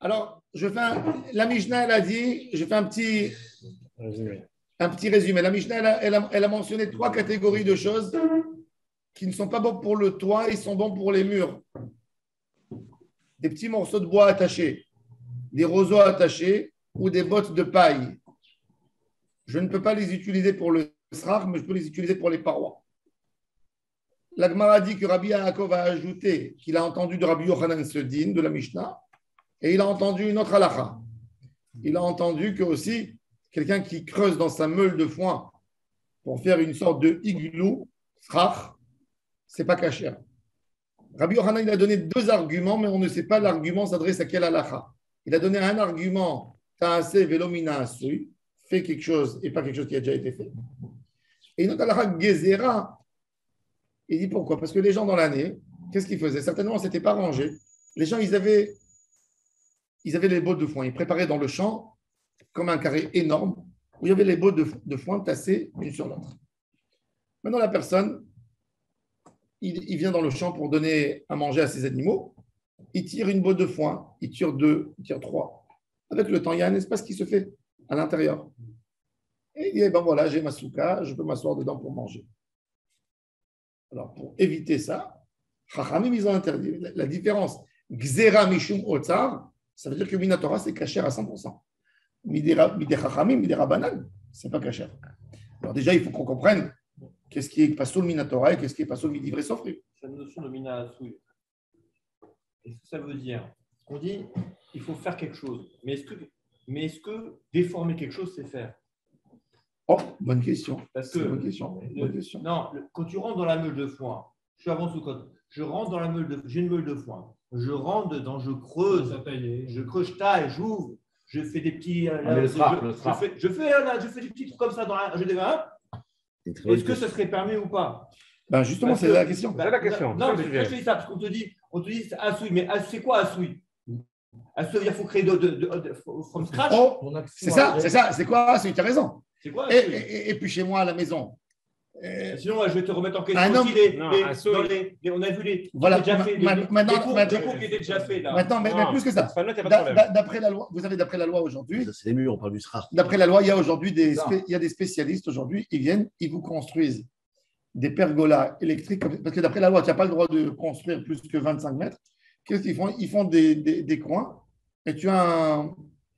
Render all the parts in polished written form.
Alors, la Mishnah, elle a dit, je fais un petit résumé. La Mishnah, elle a mentionné 3 catégories de choses qui ne sont pas bons pour le toit, ils sont bons pour les murs. Des petits morceaux de bois attachés, des roseaux attachés ou des bottes de paille. Je ne peux pas les utiliser pour le srach, mais je peux les utiliser pour les parois. La Gemara dit que Rabbi Yaakov a ajouté qu'il a entendu de Rabbi Yochanan ce din de la Mishnah et il a entendu une autre halakha. Il a entendu que aussi quelqu'un qui creuse dans sa meule de foin pour faire une sorte de igloo, srach, c'est pas kasher. Rabbi Yochanan, il a donné 2 arguments, mais on ne sait pas l'argument s'adresse à quel halakha. Il a donné un argument, ta'aseh velo mina asui, fait quelque chose et pas quelque chose qui a déjà été fait. Et une autre halakha, gezera. Il dit pourquoi? Parce que les gens dans l'année, qu'est-ce qu'ils faisaient? Certainement, ce n'était pas rangé. Les gens, ils avaient les bottes de foin. Ils préparaient dans le champ comme un carré énorme où il y avait les bottes de foin tassées une sur l'autre. Maintenant, la personne, il vient dans le champ pour donner à manger à ses animaux. Il tire une botte de foin, il tire 2, il tire 3. Avec le temps, il y a un espace qui se fait à l'intérieur. Et il dit, ben voilà, j'ai ma souka, je peux m'asseoir dedans pour manger. Alors, pour éviter ça, Chachamim, ils ont interdit. La différence, Gzera Mishum Otsar, ça veut dire que Minatora, c'est kasher à 100%. Midé Chachamim, Midé Rabanan, c'est pas kasher. Alors, déjà, il faut qu'on comprenne qu'est-ce qui est Pasoul Minatora et qu'est-ce qui est Pasoul Midivre Sofri. Cette notion de Mina Asui, qu'est-ce que ça veut dire? On dit il faut faire quelque chose. Mais est-ce que déformer quelque chose, c'est faire? Oh, bonne question. Parce que bonne question. Non, quand tu rentres dans la meule de foin, je suis avant Soukot, je rentre dans la meule de, j'ai une meule de foin, je rentre dedans, je creuse, je taille, j'ouvre, je fais des petits. Je fais des petits trucs comme ça dans la. Est-ce que ça serait permis ou pas? Ben justement, c'est la question. C'est la question. Non, mais je te dis ça parce qu'on te dit c'est Assoui, mais c'est quoi Assoui? Assoui, il faut créer from scratch. Oh, c'est ça, c'est quoi Assoui? Tu as raison. C'est quoi et puis chez moi à la maison. Sinon, je vais te remettre en question aussi on a vu les. Voilà, les cours qui étaient déjà faits là. Maintenant, mais plus que ça. D'après la loi, vous savez, d'après la loi aujourd'hui. C'est les murs, on parle du SRA. D'après la loi, il y a aujourd'hui des spécialistes aujourd'hui, ils viennent, ils vous construisent des pergolas électriques, parce que d'après la loi, tu n'as pas le droit de construire plus que 25 mètres. Qu'est-ce qu'ils font? Ils font des coins et tu as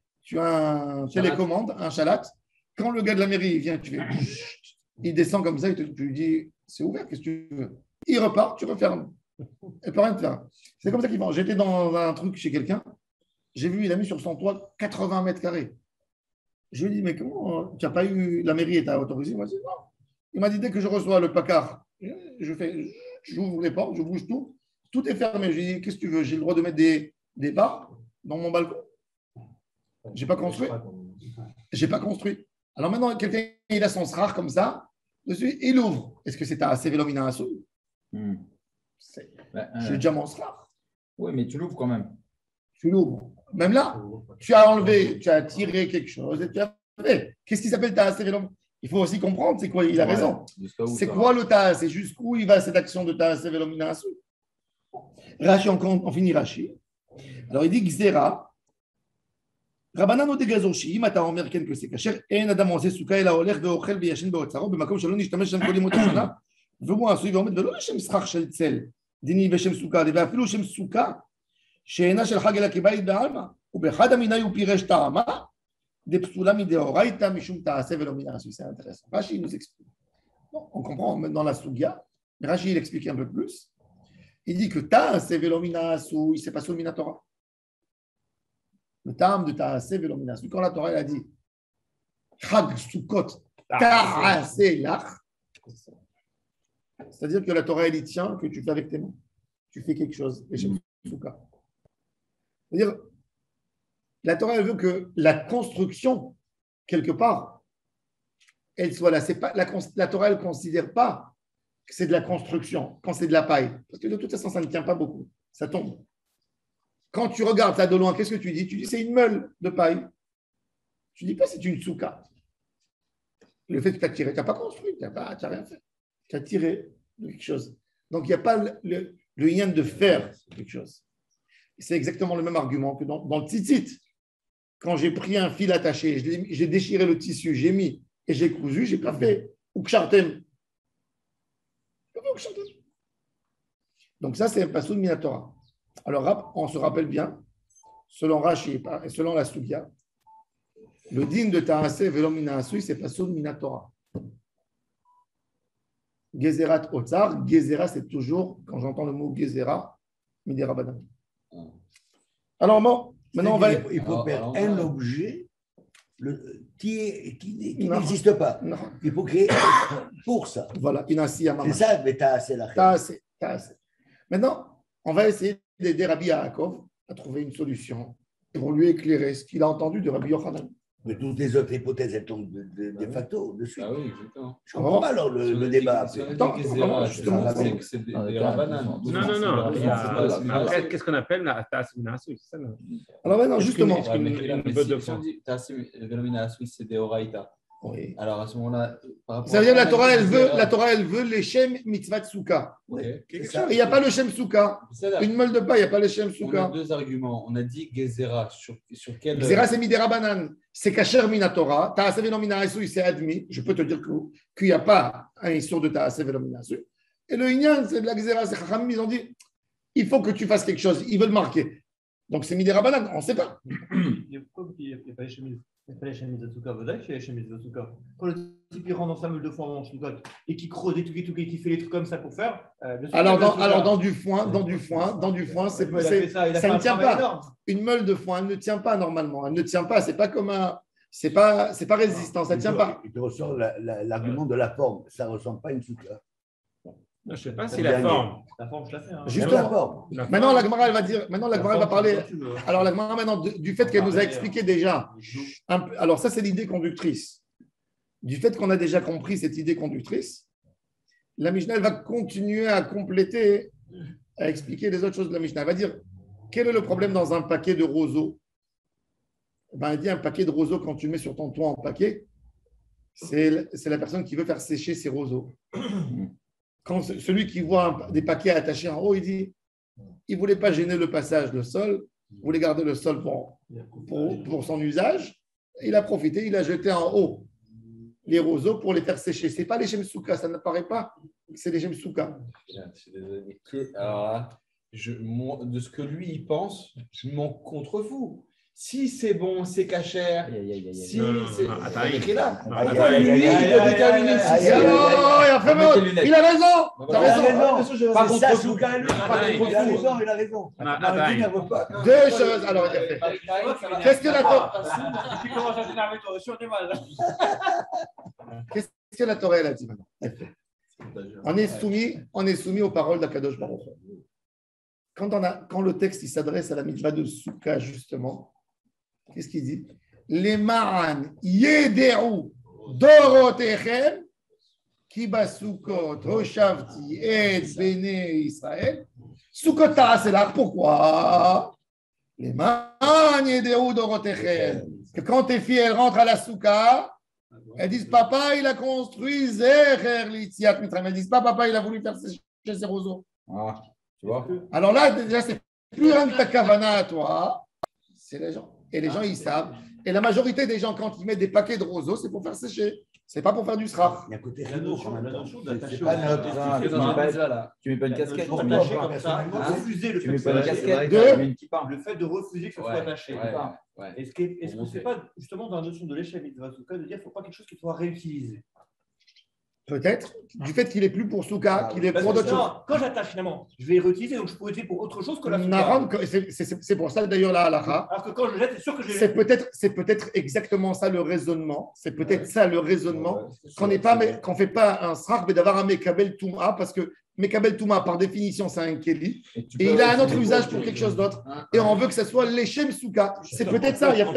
un télécommande, un chalat. Quand le gars de la mairie vient, il descend comme ça, tu lui dis, c'est ouvert, qu'est-ce que tu veux? Il repart, tu refermes. Il ne peut rien te faire. C'est comme ça qu'ils font. J'étais dans un truc chez quelqu'un, j'ai vu, il a mis sur son toit 80 mètres carrés. Je lui ai dit, mais comment tu n'as pas eu, la mairie est autorisée? Moi, je dis non. Il m'a dit, dès que je reçois le placard, j'ouvre les portes, je bouge tout, tout est fermé. Je lui ai dit, qu'est-ce que tu veux? J'ai le droit de mettre des barres dans mon balcon? Je n'ai pas construit. Alors maintenant, quelqu'un, il a son srach comme ça, dessus, il ouvre. Est-ce que c'est à Sevelomina Asou? J'ai déjà mon srach. Oui, mais tu l'ouvres quand même. Tu l'ouvres. Même là, tu as enlevé, tu as tiré quelque chose et tu as fait. Qu'est-ce qui s'appelle ta Sevelomina? Il faut aussi comprendre, c'est quoi, il a raison. C'est quoi le ta? C'est jusqu'où il va cette action de ta Sevelomina Asou? Rashi, on finit Rashi. Alors il dit Gzera. רבנן עוד גזור שאם אתה אומר כן כזה, כאשר אין אדם עושה סוכה אלא הולך ואוכל וישן באוצרו במקום שלא נשתמש שם כל ימות השנה והוא עשוי ועומד ולא לשם סכך של צל דיני ושם סוכה ואפילו שם סוכה שאינה של חג אלא כבית בעלמא ובאחד המיני הוא פירש טעמה דפסולה מדאורייתא משום תעשה ולא מן העשוי. C'est intéressant. Rashi nous explique. Bon, on comprend dans la Sougia, mais Rashi il explique un peu plus. Il dit que ta'ase velo min ha'asui, c'est pas sur min Torah. Le terme de Ta'ase velo min ha'asui, quand la Torah elle a dit Chag Sukkot Ta'ase lach, c'est-à-dire que la Torah elle y tient que tu fais avec tes mains. Tu fais quelque chose. C'est-à-dire, la Torah elle veut que la construction, quelque part, elle soit là. C'est pas, la Torah elle ne considère pas que c'est de la construction quand c'est de la paille. Parce que de toute façon, ça ne tient pas beaucoup. Ça tombe. Quand tu regardes ça de loin, qu'est-ce que tu dis? Tu dis c'est une meule de paille. Tu ne dis pas c'est une souka. Le fait que tu as tiré, tu n'as pas construit, tu n'as rien fait. Tu as tiré de quelque chose. Donc il n'y a pas le lien de faire quelque chose. C'est exactement le même argument que dans le tzitzit. Quand j'ai pris un fil attaché, j'ai déchiré le tissu, j'ai mis et j'ai cousu, j'ai pas fait ukshartem. Donc ça, c'est un passoud minatora. Alors, on se rappelle bien, selon Rashi et selon la Sugia, le din de Taaseh velo mina asui, c'est passoud minatora. Gezerat otzar, gezera, c'est toujours, quand j'entends le mot gezera, midera badan. Alors, bon, maintenant, on va. Il faut faire un objet qui n'existe pas. Non. Il faut créer pour ça. Voilà, inasi amama. C'est ça, mais Taaseh la Taaseh. Maintenant, on va essayer d'aider Rabbi Yaakov à trouver une solution pour lui éclairer ce qu'il a entendu de Rabbi Yochanan. Mais toutes les autres hypothèses, elles tombent de facto dessus. Ah oui, exactement. Je ne comprends pas alors le débat. C'est des rabananes. Non. Après, qu'est-ce qu'on appelle la tasse minasui? Alors maintenant, justement. Si on dit tasse minasui, c'est des oraïta. Oui. Alors à ce moment-là, ça veut dire que la Torah, elle veut les shem mitzvah tsuka. Okay. Il n'y a pas le shem souka. Une meule de pain, il n'y a pas le shem souka. On a deux arguments. On a dit gezera. Sur quel. Gezera, c'est midera banan. C'est kasher minatora. Taaseh velo mina asui, c'est admis. Je peux te dire qu'il n'y a pas un issur de taaseh velo mina asui. Et le inyan, c'est de la gezera. C'est chachamim, ils ont dit il faut que tu fasses quelque chose. Ils veulent marquer. Donc c'est midera banan. On ne sait pas. Il n'y a pas les chemises. Il n'y a pas les chemises de Souka. Vous savez qu'il y a les chemises de Souka. Quand le type il rentre dans sa meule de foin en Souka et qui creuse et tout, qui fait les trucs comme ça pour faire. Alors dans du foin, ça ne tient pas. Une meule de foin, elle ne tient pas normalement. Elle ne tient pas. C'est pas comme un. C'est pas résistant. Ça ne tient pas. Il te ressort l'argument de la forme. Ça ne ressemble pas à une Souka. Je ne sais pas si la forme. La forme, je la fais. Justement. Maintenant, la Gemara, elle va dire. Maintenant, la Gemara va parler. Alors, la Gemara, maintenant, du fait qu'elle nous a expliqué déjà. Alors, ça, c'est l'idée conductrice. Du fait qu'on a déjà compris cette idée conductrice, la Mishnah, elle va continuer à compléter, à expliquer les autres choses de la Mishnah. Elle va dire quel est le problème dans un paquet de roseaux. Elle dit un paquet de roseaux, quand tu le mets sur ton toit en paquet, c'est la personne qui veut faire sécher ses roseaux. Quand celui qui voit des paquets attachés en haut, il dit il ne voulait pas gêner le passage, le sol, il voulait garder le sol pour son usage. Il a profité, il a jeté en haut les roseaux pour les faire sécher. Ce n'est pas les Shemsuka, ça ne paraît pas, c'est les Shemsuka. Alors là, de ce que lui il pense, je m'en contrefous. Si c'est bon, c'est cachère. Si c'est. Écrit là. Lui, il doit déterminer si c'est. Il a raison. T'as raison. Par contre, Souka, lui, il a raison. Deux choses. Alors, qu'est-ce que la Torah. Tu commences à t'énerver, toi aussi, on est mal. Qu'est-ce que la Torah a dit maintenant? On est soumis aux paroles d'Akadosh Baruch Hu. Quand le texte il s'adresse à la mitzvah de Souka, justement, qu'est-ce qu'il dit? Les ma'an yederu dorotechem ki basukot hoshavti et bene Israël. Soukot ta'aselach, pourquoi? Les ma'an yederu dorotechem. Que quand tes filles elles rentrent à la souka, elles disent papa il a construit zecher l'itziat mitzrayim. Elles disent pas papa il a voulu faire sécher ses roseaux. Ah, tu vois? Alors là déjà c'est plus rien que ta kavana à toi, c'est les gens. Et les gens, ils savent. Et la majorité des gens, quand ils mettent des paquets de roseaux, c'est pour faire sécher. C'est pas pour faire du srach. Il y a côté la notion d'attacher c'est pas notre. Tu mets pas une casquette. Pour attacher comme ça, refuser le fait mets pas une casquette. Le fait de refuser que ça soit attaché. Est-ce que c'est pas justement dans la notion de l'échelle de Souka de dire qu'il ne faut pas quelque chose qui soit réutilisé? Peut-être, du fait qu'il est plus pour Souka, qu'il est pour d'autres choses. Quand j'attache finalement, je vais réutiliser, donc je peux utiliser pour autre chose que la Souka. C'est pour ça d'ailleurs la halakha. Alors que quand je jette, c'est sûr que je C'est peut-être exactement ça le raisonnement. C'est peut-être ça le raisonnement. Qu'on ne fait pas un srach, mais d'avoir un mekabel touma, parce que mekabel touma, par définition, c'est un keli. Et il a un autre usage pour quelque chose d'autre. Et on veut que ce soit l'échem Souka. C'est peut-être ça. Il y a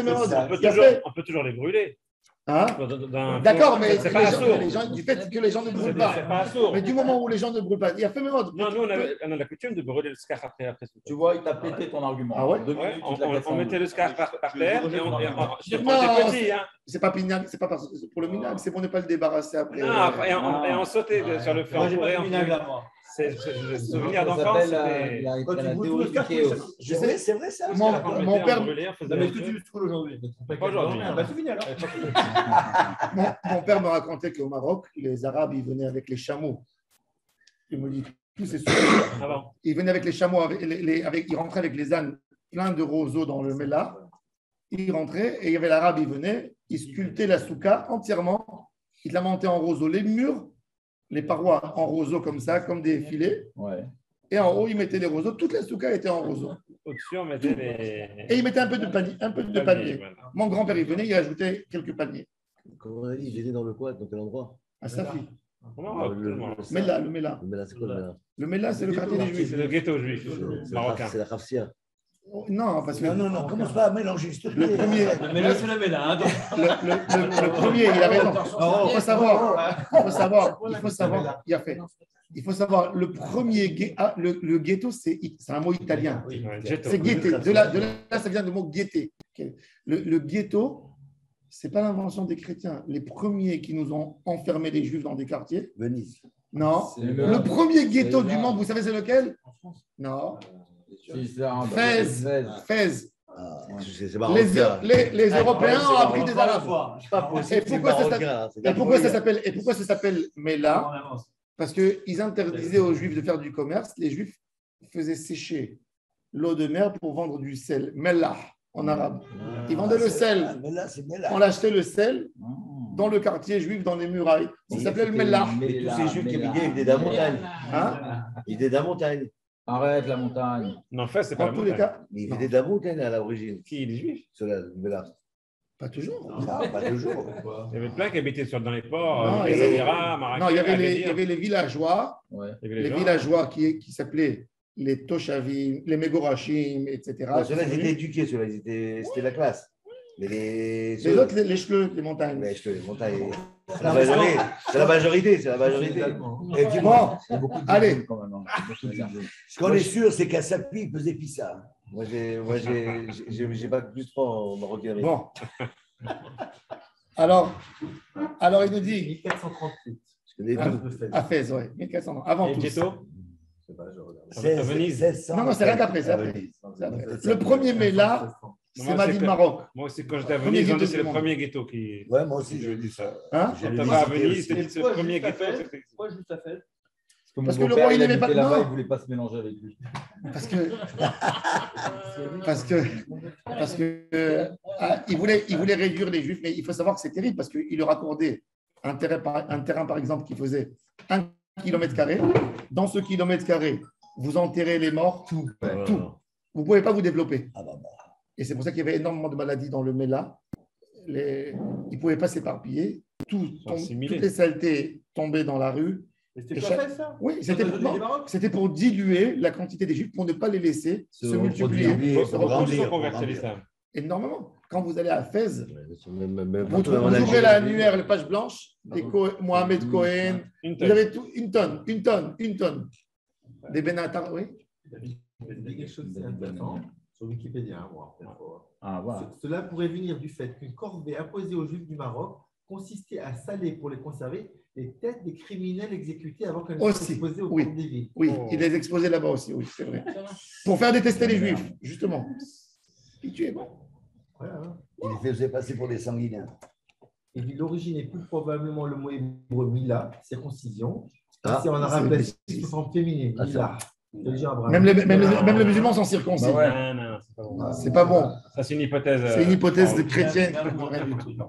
on peut toujours les brûler. Hein? D'accord, mais du fait que les gens ne brûlent pas. Mais du moment où les gens ne brûlent pas, il y a fait même autre. Non, nous, on a la coutume de brûler le scar après. Tu vois, il t'a pété ton argument. Ah ouais? On mettait le scar par terre et on petit. C'est pas pinag, c'est pas pour le minag, c'est pour ne pas le débarrasser après. Non, et on sautait sur le feu. C'est le souvenir d'enfance. Quand tu goûtes le café, c'est vrai ça. Mon père. Est-ce que tu le trouves aujourd'hui? Pas aujourd'hui. C'est fini alors. Mon père me racontait qu'au Maroc, les Arabes, ils venaient avec les chameaux. Il me dit, tous ces souvenirs. Ils venaient avec les chameaux, ils rentraient avec les ânes pleins de roseaux dans le Mela. Ils rentraient et il y avait l'Arabe, il venait, il sculptait la souka entièrement. Il la montait en roseau. Les murs, les parois en roseau comme ça, comme des filets. Ouais. Et en haut, il mettait des roseaux. Toute la souka était en roseau. Au-dessus, on mettait les. Et il mettait un peu de panier. Voilà. Mon grand-père, il venait, il ajoutait quelques paniers. Comme on a dit, j'étais dans le quoi? Dans quel endroit? À Safi. Au Maroc, Le Mela. Le Mela, c'est quoi le Mela? Le Mela, c'est le quartier des Juifs. C'est le ghetto juif marocain. C'est la Khafsia. Non, parce que Non, commence pas à mélanger, s'il te plaît. le premier, Mais là, c'est le méla. le premier, il avait raison. Il faut savoir, il faut savoir, le premier, le ghetto, c'est un mot italien. C'est gaieté. De là, ça vient du mot gaieté. Le ghetto, ce n'est pas l'invention des chrétiens. Les premiers qui nous ont enfermés les juifs dans des quartiers. Venise. Non. Le premier ghetto du monde, vous savez c'est lequel? Non. Fès. C'est marrant. Les Européens ont appris des Arabes. Pas possible. Et pourquoi ça s'appelle Mela? Parce qu'ils interdisaient aux Juifs de faire du commerce. Les Juifs faisaient sécher l'eau de mer pour vendre du sel. Mellah en arabe. Ils vendaient le sel. On achetait le sel dans le quartier juif, dans les murailles. Ça s'appelait le Mellah. Et tous ces Juifs qui venaient, ils venaient de la montagne. Ils venaient de la montagne. Arrête la montagne. Non, en fait, c'est pas Dans tous les cas. Ils venaient de la montagne à l'origine. Qui, les juifs? Cela, Pas toujours. pas toujours. Il y avait plein qui habitaient dans les ports, Non, les il y avait- Émirats, Marrakech. Non, il y avait les villageois. Ouais. Il y avait Les gens. villageois qui s'appelaient les Toshavim, les Megorachim, etc. Ceux-là, ils étaient éduqués, c'était la classe. Mais Les autres, les Chleux, les montagnes. Mais je te montagnes. C'est la majorité. Et puis Bon, il y a beaucoup de allez. gens, quand même, hein. Beaucoup de gens. Ce qu'on est sûr, c'est qu'à Sapi, il faisait pissa. Moi, j'ai pas plus trop en maroquinerie. Bon. Alors, il nous dit 1438. Je connais tout. à Fès, ouais, 1400 ans, avant Et tout. ghetto? À Venise. 1600. Non, c'est rien qu'après, c'est après. C'est après. Le premier Mela, c'est Moi, Mali c'est de que- Maroc. Moi aussi, quand j'étais à Premier Venise, ils ont dit ghetto c'est du le monde. premier ghetto qui. Ouais, moi aussi, je dis ça. Hein? Quand t'avais à Venise, c'était c'est le premier ghetto. Pourquoi juste à fait? Parce que le roi, il n'aimait pas. là-bas, Non, il ne voulait pas se mélanger avec lui. parce que il voulait réduire les Juifs, mais il faut savoir que c'est terrible parce qu'il leur accordait un terrain, par exemple, qui faisait 1 km². Dans ce kilomètre carré, vous enterrez les morts, tout. Vous ne pouvez pas vous développer. Et c'est pour ça qu'il y avait énormément de maladies dans le Mela. Ils ne pouvaient pas s'éparpiller. Toutes les saletés tombaient dans la rue. C'était Et pas chaque- fait ça? Oui, Maroc? c'était pour diluer la quantité des Juifs, pour ne pas les laisser se multiplier. reproduire, se se reproduire. Ils sont convertis à l'islam. Énormément. Quand vous allez à Fès, Même vous ouvrez l'annuaire, les pages blanches, des Mohamed Cohen, Une vous tonne. avez tout, une tonne. Des Benatar, oui. Il y a quelque chose d'intéressant sur Wikipédia. Moi, Ah, voilà. Cela pourrait venir du fait qu'une corvée imposée aux Juifs du Maroc consistait à saler pour les conserver les têtes des criminels exécutés avant qu'elles ne soient Aussi, exposées au oui. cours des villes. Oui, il les exposait là-bas aussi, oui, c'est vrai. Pour faire détester les Juifs, justement. Et tu es bon. Voilà. Il les faisait passer pour des sanguinaires. Et puis l'origine est plus probablement le mot hébreu mila, circoncision. Ah, C'est en arabe c'est- classique sous forme féminine, Ah, mila. Ça veut dire Abraham. Même les musulmans sont circoncis. Non, non, c'est pas bon. C'est pas bon. Ça, c'est une hypothèse. C'est une hypothèse de Oh, chrétienne. Rien du tout.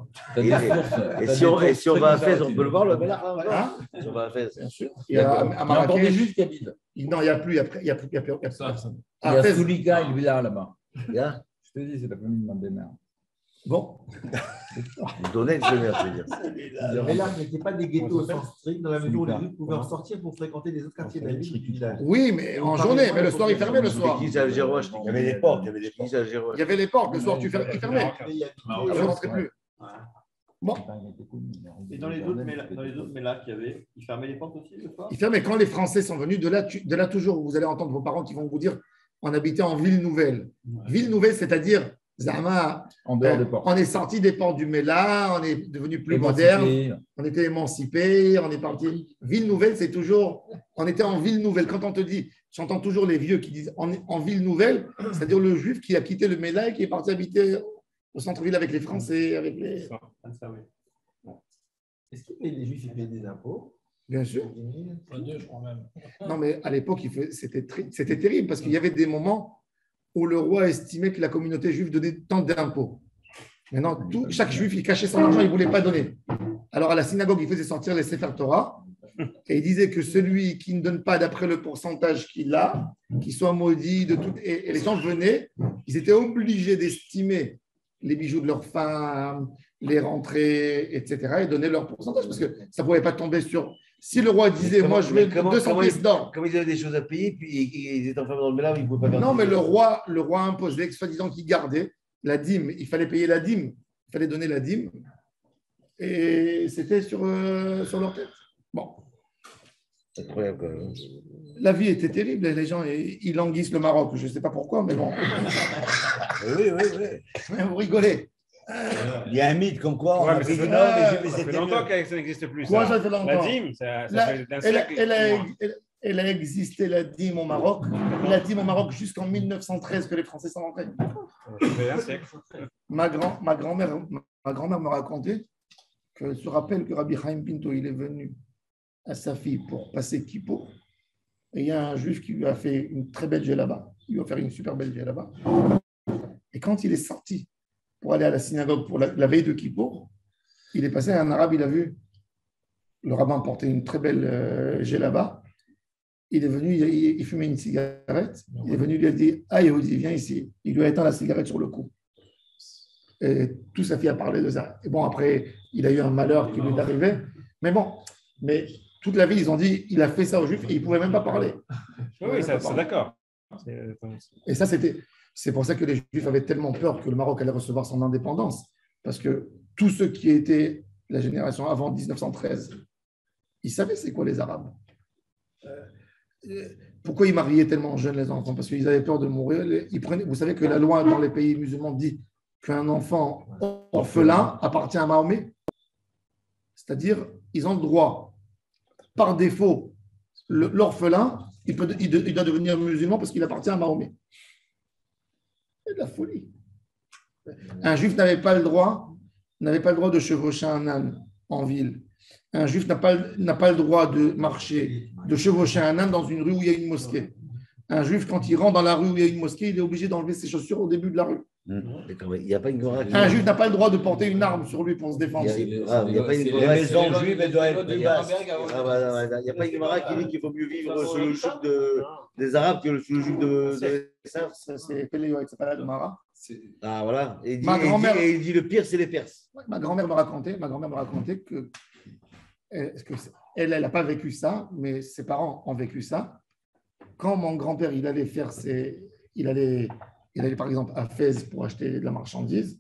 Et si on va à Fès, on peut le voir, le Mela Hein? Si on va à Fès. Bien sûr. Il y a à Il y a encore des Marrakech. juifs qui habitent. Non, il n'y a plus. Il n'y a plus personne. Il y À a Fès. Soulika, il est là, là-bas. Bien. Je te dis, c'est la famille de ma belle-mère. Bon. Vous donnez le chemin, je veux dire. Le mélange n'était pas des ghettos au sens strict, dans la mesure où les Juifs pouvaient en sortir pour fréquenter les autres quartiers de la ville du village. Oui, mais en journée. Mais le soir, il fermait le soir. Qui c'est Algérois? Il y avait des portes. Qui c'est Algérois? Il y avait les portes. Le soir, il fermait. Mais il y a- Je ne rentrais plus. Bon. Et dans les autres mélas qu'il y avait, ils fermaient les portes aussi le soir? Il fermait. Quand les Français sont venus, de là toujours, vous allez entendre vos parents qui vont vous dire on habitait en ville nouvelle. Ville nouvelle, c'est-à-dire Zama, En dehors des portes. on est sorti des portes du Mela, on est devenu plus Émancipé. moderne, on était émancipé, on est parti. Ville nouvelle, c'est toujours. On était en ville nouvelle. Quand on te dit, j'entends toujours les vieux qui disent en ville nouvelle, c'est-à-dire le juif qui a quitté le Mela et qui est parti habiter au centre-ville avec les Français, avec les. Ça, oui. Est-ce que les Juifs ils payaient des impôts? Bien sûr. Deux, je crois même. Non, mais à l'époque, c'était terrible parce qu'il y avait des moments où le roi estimait que la communauté juive donnait tant d'impôts. Maintenant, chaque juif, il cachait son argent, il ne voulait pas donner. Alors, à la synagogue, il faisait sortir les Sefer Torah et il disait que celui qui ne donne pas d'après le pourcentage qu'il a, qu'il soit maudit, de tout. Et les gens venaient, ils étaient obligés d'estimer les bijoux de leurs femmes, les rentrées, etc., et donner leur pourcentage parce que ça ne pouvait pas tomber sur. Si le roi disait, moi je veux 200 pièces d'or. Comme ils avaient des choses à payer, puis ils étaient enfermés dans le mélange, ils ne pouvaient pas faire. Non, mais le roi imposait que soi-disant qu'il gardait la dîme. Il fallait payer la dîme. Il fallait donner la dîme. Et c'était sur leur tête. Bon. C'est incroyable quand même. La vie était terrible. Les gens, ils languissent le Maroc. Je ne sais pas pourquoi, mais bon. Oui. Vous rigolez. Il y a un mythe comme quoi on Ouais, a mais pris ça du fait, Nord, mais ça j'ai fait c'était longtemps mieux. que ça n'existe plus. Quoi, ça. ça fait longtemps? La dîme, ça fait d'un siècle. Elle a existé, la dîme au Maroc. La dîme au Maroc jusqu'en 1913 que les Français sont rentrés. Ça fait un siècle. Ma grand-mère me racontait qu'elle se rappelle que Rabbi Chaim Pinto, il est venu à sa fille pour passer Kippo. Et il y a un juif qui lui a fait une très belle djellaba. Il lui a offert une super belle djellaba. Et quand il est sorti pour aller à la synagogue pour la veille de Kippo, il est passé à un arabe, il a vu le rabbin porter une très belle djellaba. Il est venu, il fumait une cigarette. Il est venu, il lui a dit, ah Yehudi, viens ici. Il lui a éteint la cigarette sur le cou. Et toute sa fille a parlé de ça. Et bon, après, il a eu un malheur qui lui est arrivé. Mais bon, mais toute la vie, ils ont dit, il a fait ça aux Juifs et il ne pouvait même pas parler. Oui, ça, c'est d'accord. Et ça, c'est pour ça que les Juifs avaient tellement peur que le Maroc allait recevoir son indépendance. Parce que tous ceux qui étaient la génération avant 1913, ils savaient c'est quoi les Arabes. Pourquoi ils mariaient tellement jeunes les enfants? Parce qu'ils avaient peur de mourir. Vous savez que la loi dans les pays musulmans dit qu'un enfant orphelin appartient à Mahomet. C'est-à-dire, ils ont le droit, par défaut, l'orphelin, il doit devenir musulman parce qu'il appartient à Mahomet. C'est de la folie. Un juif n'avait pas le droit de chevaucher un âne en ville. Un juif n'a pas le droit de marcher, de chevaucher un âne dans une rue où il y a une mosquée. Un juif, quand il rentre dans la rue où il y a une mosquée, il est obligé d'enlever ses chaussures au début de la rue. Il n'y a pas une Gemara qui... Un juif n'a pas le droit de porter une arme sur lui pour se défendre. Il n'y a pas une Gemara qui... maisons juives, elles doivent être plus basses. Il n'y a pas une Gemara qui dit qu'il vaut mieux vivre sous le joug des Arabes que sous le joug de... Ça, c'est Péléo, c'est pas la de Mara. Ah voilà. Et il dit le pire, c'est les Perses. Ma grand-mère me racontait que elle n'a pas vécu ça, mais ses parents ont vécu ça. Quand mon grand-père il allait par exemple à Fès pour acheter de la marchandise,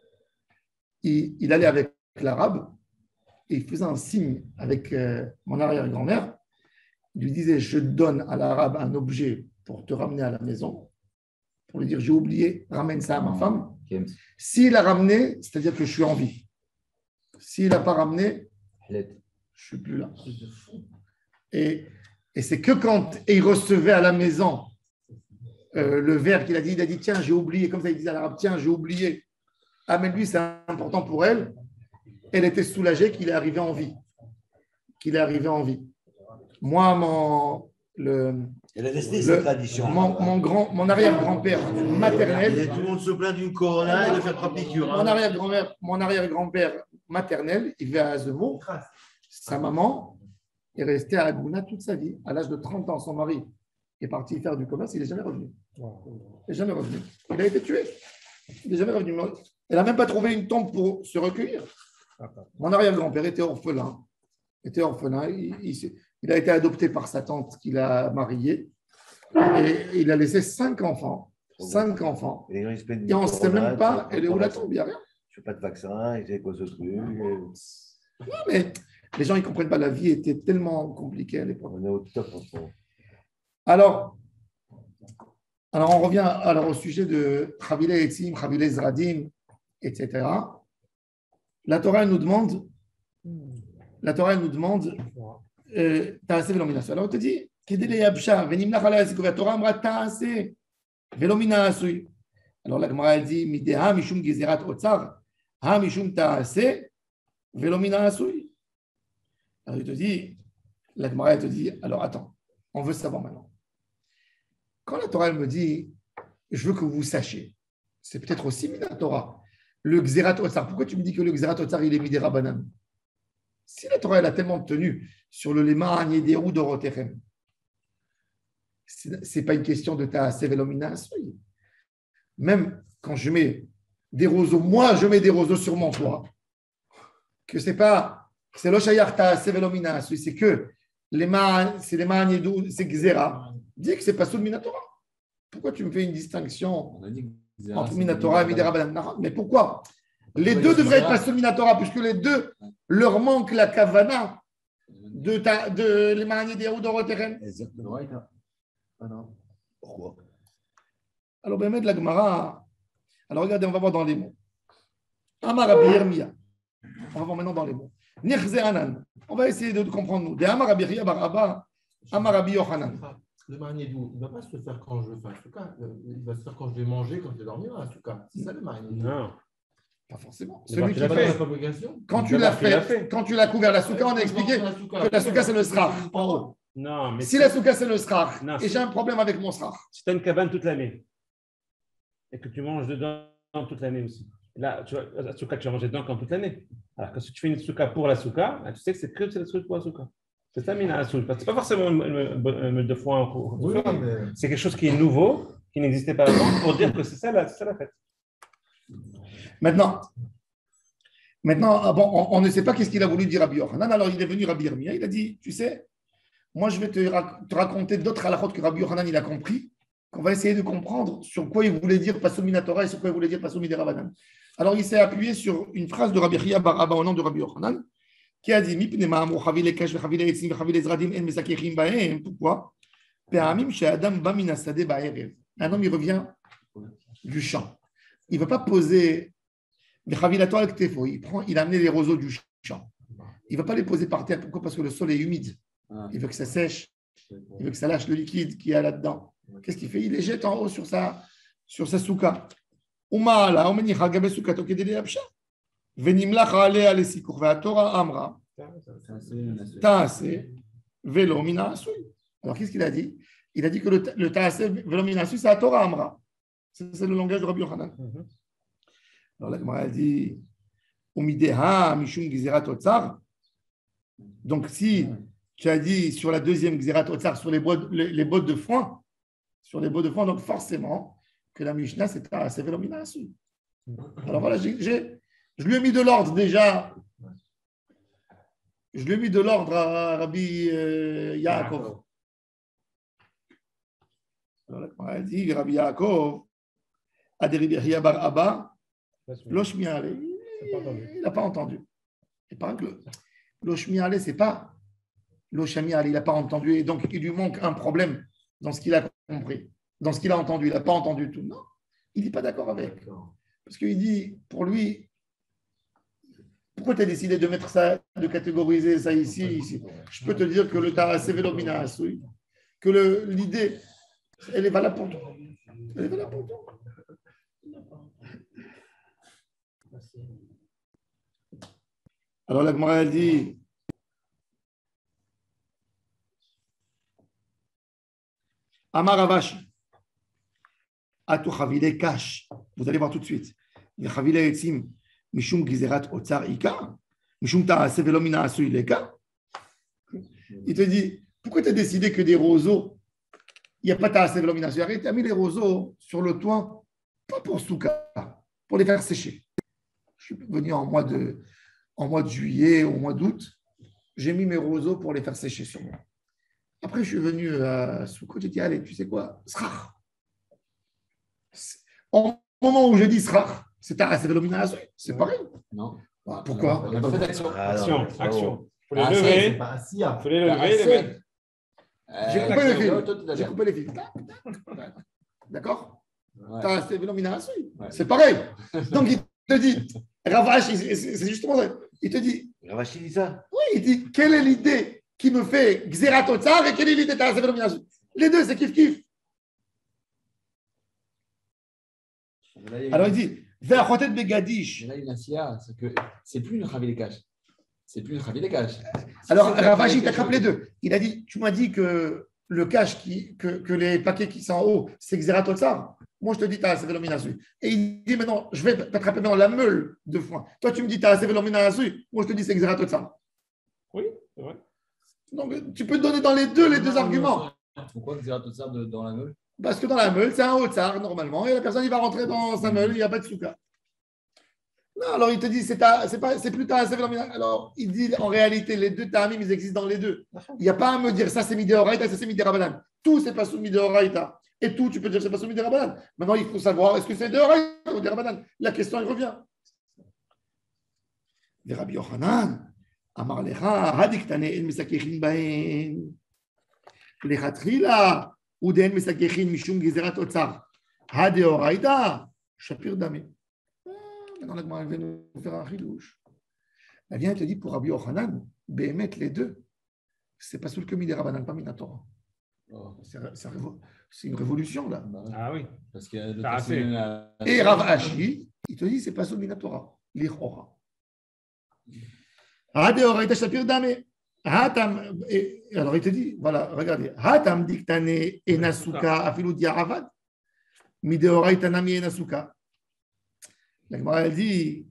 il allait avec l'arabe et il faisait un signe avec mon arrière-grand-mère. Il lui disait, je donne à l'arabe un objet pour te ramener à la maison, pour lui dire, j'ai oublié, ramène ça à ma femme. S'il a ramené, c'est-à-dire que je suis en vie. S'il n'a pas ramené, je ne suis plus là. Et c'est que quand il recevait à la maison le verre qu'il a dit, tiens, j'ai oublié, comme ça il disait à l'arabe, tiens, j'ai oublié. Amène-lui, c'est important pour elle. Elle était soulagée qu'il est arrivé en vie. Moi, elle a resté cette tradition. Mon arrière-grand-père maternel. Tout le monde se plaint d'une corona et de faire 3 piqûres. Mon arrière-grand-père maternel, il vivait à Zemmour. Sa maman est restée à Agouna toute sa vie. À l'âge de 30 ans, son mari est parti faire du commerce, il n'est jamais revenu. Il a été tué. Il n'est jamais revenu. Elle n'a même pas trouvé une tombe pour se recueillir. Mon arrière-grand-père était orphelin. Il a été adopté par sa tante qu'il a mariée. Et il a laissé 5 enfants. 5 enfants. Et on ne sait même pas elle est où la tombe, il n'y a rien. Je ne fais pas de vaccin, il fait quoi ce truc. Non, mais les gens, ils ne comprennent pas. La vie était tellement compliquée à l'époque. On est au top en ce moment. Alors, Alors, on revient alors au sujet de Chavile Etzim, Chavile Zradim, etc. La Torah elle nous demande, Ta'aseh velo mina asui. Alors, on te dit, Kedele Yabsha, Venimlach alei asikov, la Torah amra Ta'aseh velo mina asui. Alors, la Gemara elle dit, Mideha mishum gezerat otzar, ha mishum Ta'aseh velo mina asui. Alors, il te dit, la Gemara elle te dit, alors attends, on veut savoir maintenant. Quand la Torah elle me dit, je veux que vous sachiez, c'est peut-être aussi mis la Torah. Le Xerat Otsar, pourquoi tu me dis que le Xerat Otsar, il est mis des Rabbanan? Si la Torah elle a tellement tenu sur le Lema Agnederu Dorotechem, ce n'est pas une question de ta Sevelomina. Même quand je mets des roseaux, moi je mets des roseaux sur mon toit, que c'est pas, c'est l'Oshayar ta Sevelomina, c'est que c'est les Agnederu, c'est Xera. Dis que c'est pas sous le Minatora. Pourquoi tu me fais une distinction entre Minatora et Midera Banan? Mais pourquoi? Les deux devraient être pas sous le Minatora, puisque les deux leur manque la kavana de les manier des Oudoroteren. Exactement. Ah non. Pourquoi? Alors, ben, de la Gemara. Alors, regardez, on va voir dans les mots. Amar Rabbi Yirmiya. On va voir maintenant dans les mots. Nirze Anan. On va essayer de comprendre nous. De Amar Rabbi Yirmiya bar Abba, Amar Rabbi Yochanan. Le marinier d'où? Il ne va pas se faire quand je veux faire un souka. Il va se faire quand je vais manger, quand je vais dormir un souka. C'est ça le marinier. Non. Pas forcément. Celui qui fait. Quand tu l'as fait, quand tu l'as couvert la souka, on a expliqué que la souka c'est le srach. Non, mais si la souka c'est le srach, et j'ai un problème avec mon srach. Si tu as une cabane toute l'année et que tu manges dedans toute l'année aussi, là, tu vois, la souka, tu vas manger dedans quand toute l'année. Alors que si tu fais une souka pour la souka, tu sais que c'est que c'est le truc pour la souka. C'est ça, Mina Asoul. C'est pas forcément une meule de foin en cours. Oui, mais... C'est quelque chose qui est nouveau, qui n'existait pas avant, pour dire que c'est ça la fête. Maintenant bon, on ne sait pas qu'est-ce qu'il a voulu dire Rabbi Yochanan. Alors, il est venu Rabbi Yirmiya, il a dit, tu sais, moi, je vais te raconter d'autres halakhot que Rabbi Yochanan, il a compris, qu'on va essayer de comprendre sur quoi il voulait dire Paso Minatora et sur quoi il voulait dire Paso Midera Banan. Alors, il s'est appuyé sur une phrase de Rabbi Chia bar Abba au nom de Rabbi Yochanan, qui a dit pourquoi? Un homme, il revient du champ. Il ne va pas poser il a amené les roseaux du champ. Il ne va pas les poser par terre. Pourquoi? Parce que le sol est humide. Il veut que ça sèche. Il veut que ça lâche le liquide qu'il y a là-dedans. Qu'est-ce qu'il fait? Il les jette en haut sur sa souka. ונמלח עליה לסיכוך, והתורה אמרה, תעשה ולא מן העשוי. Alors, qu'est-ce qu'il a dit? Il a dit que le תעשה ולא מן העשוי, c'est la Torah amra. C'est le langage de Rabbi Yochanan. Alors, la Gemara a dit, ומידיה משום גזירת אוצר. Donc, si tu as dit sur la deuxième גזירת אוצר, sur les bottes de foin, donc forcément, que la Mishnah, c'est תעשה ולא מן העשוי. Alors voilà, je lui ai mis de l'ordre déjà. Je lui ai mis de l'ordre à Rabbi Yaakov. Alors là, il dit Rabbi Yaakov, a des Rabbi bar Abba, l'Oshmiale. Il n'a pas entendu. Et par exemple, l'Oshmiale, ce n'est pas l'Oshmiale, il n'a pas entendu. Et donc, il lui manque un problème dans ce qu'il a compris, dans ce qu'il a entendu. Il n'a pas entendu tout. Non, il n'est pas d'accord avec. Parce qu'il dit, pour lui, pourquoi tu as décidé de mettre ça, de catégoriser ça ici? Je peux te dire que le Ta'aseh velo mina asui, que l'idée, elle est valable pour toi. Elle est valable pour toi. Alors la Gemara dit, Amar Ravashi, Atu Chavile Kash. Vous allez voir tout de suite. Chavile Etzim, Mishum Gizerat Otsar Ika, Mishum Ta'aseh velo mina asui leka. Il te dit, pourquoi tu as décidé que des roseaux, il n'y a pas Ta'aseh velo mina asui? Tu as mis les roseaux sur le toit, pas pour souka, pour les faire sécher. Je suis venu en mois de juillet, au mois d'août, j'ai mis mes roseaux pour les faire sécher sur moi. Après, je suis venu à Soukot, j'ai dit, allez, tu sais quoi, Srach. Au moment où je dis Srach, c'est Ta'aseh velo mina asui, c'est pareil. Non. Pourquoi? On n'a pas fait d'action. Action. Il faut les lever. Il faut les lever et les mettre. J'ai coupé les fils. D'accord? Ouais. C'est pareil. Donc, il te dit, Ravash, c'est justement ça. Il te dit, Ravashi dit ça. oui, il dit, quelle est l'idée qui me fait Xeratotsar et quelle est l'idée de Taaseh Velominasui? Les deux, c'est kiff-kiff. Alors, il dit, Ve'achotet begadish. Là, il y a une asia, c'est que c'est plus une Chavilekash. C'est plus une Chavilekash. Alors, Ravash, il t'attrape les deux. Il a dit, tu m'as dit que le cash, que les paquets qui sont en haut, c'est Xeratotsar. Moi, je te dis, tu as assez Velominasui. Et il dit, maintenant, je vais t'attraper dans la meule de foin. Toi, tu me dis, tu as assez Velominasui. Moi, je te dis, c'est Xeratotsar. Oui, c'est vrai. Donc, tu peux donner dans les deux arguments. Pourquoi Xeratotsar dans la meule? Parce que dans la meule, c'est un haut tsar, normalement, et la personne, il va rentrer dans sa meule, il n'y a pas de souka. Non, alors il te dit, c'est plus ta assez Velominasui. Alors, il dit, en réalité, les deux ta'amim, ils existent dans les deux. Il n'y a pas à me dire, ça c'est Midéoraïta, ça c'est Midérabanan. Tout, c'est pas sous Midéoraïta. Et tout, tu peux dire que c'est pas sous Midérabanan. Maintenant, il faut savoir, est-ce que c'est Midéoraïta ou Midérabanan? La question, elle revient. De Rabbi Yochanan, Amar Lecha, Hadiktane, El Mesakechin Baen, Lechatrila, Uden Mesakechin, Mishum Gezerat Otsar, Hadéoraïta, Shapir Dame. Maintenant, la Gemara vient nous faire un chidouche. Elle vient et te dit pour Rabbi Yochanan, Béhémet, les deux, c'est pas sous le comité Rabanan, pas Minatora. Oh. C'est une révolution là. Ah oui. Parce que et Rav Ashi, il te dit c'est pas sous le Minatora. L'Ichora. Hadéoraïta Shapir Dame. Alors il te dit, voilà, regardez. Hatam diktane enasuka afilu diaravad. Midéoraïta nami enasuka. La Gemara, elle dit,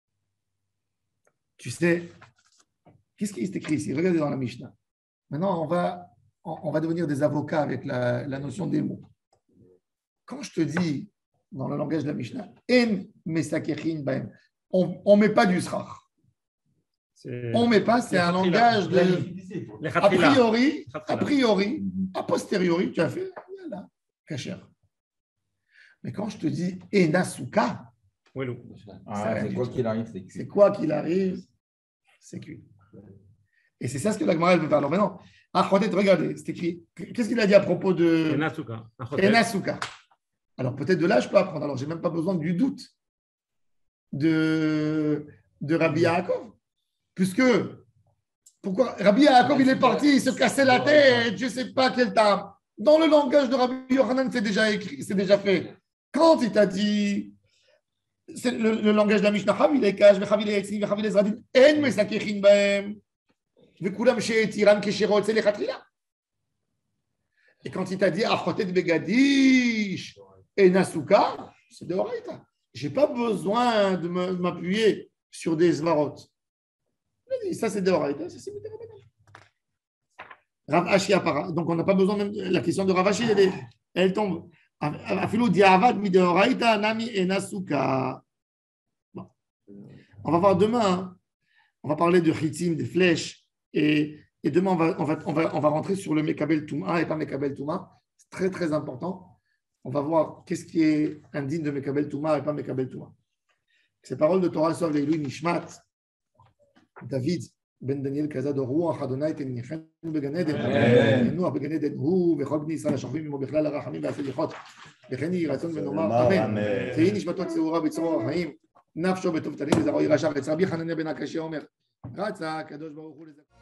tu sais, qu'est-ce qui est écrit ici? Regardez dans la Mishnah. Maintenant, on va devenir des avocats avec la notion des mots. Quand je te dis, dans le langage de la Mishnah, en mesakechin baem, on ne met pas du srach. On ne met pas, c'est un langage de. A priori, a posteriori, tu as fait, voilà, kasher. Mais quand je te dis enasuka, c'est quoi qu'il arrive, c'est cuit. C'est quoi qu'il arrive, c'est cuit. Et c'est ça ce que la Gemara veut faire. Alors maintenant, regardez, c'est écrit. Qu'est-ce qu'il a dit à propos de Enasuka? Alors peut-être de là, je peux apprendre. Alors, je n'ai même pas besoin du doute de Rabbi Yaakov. Puisque, pourquoi Rabbi Yaakov, il est parti, il se cassait la tête, je ne sais pas quel temps. Dans le langage de Rabbi Yochanan, c'est déjà écrit, c'est déjà fait. Quand il t'a dit. C'est le langage de la Mishnah. Et quand il t'a dit Achotet begadish et Nasuka, c'est de Horaïta. Je n'ai pas besoin de m'appuyer sur des svarot. Ça, c'est de Horaïta. Ça, c'est de Rav Ashi appara. Donc, on n'a pas besoin même. La question de Rav Ashi, elle tombe. Afilou diavad mi de Horaïta nami et Nasuka. Bon. On va voir demain. On va parler de chitim, des flèches. Et demain, on va rentrer sur le Mekabel Touma et pas Mekabel Touma. C'est très, très important. On va voir qu'est-ce qui est indigne de Mekabel Touma et pas Mekabel Touma. Ces paroles de Torah Sov Leilu Nishmat, David ben Daniel Kazado Ruach Adonai Tenichem Began Eden, Noach Began Eden, Hu Vechog Nisrael Shachvim Imo Bechlal Arachamim Ve'Aselichot, Vecheni Yiratzon Ve'Nomar Amen. Tehi Nishmatot Seura B'Tzorah Chaim, Nafsho B'Tov Talim V'Zaro Yirashar Etzrabi Hanania Ben Akashia Omer, Ratza Kadosh Baruch Hu.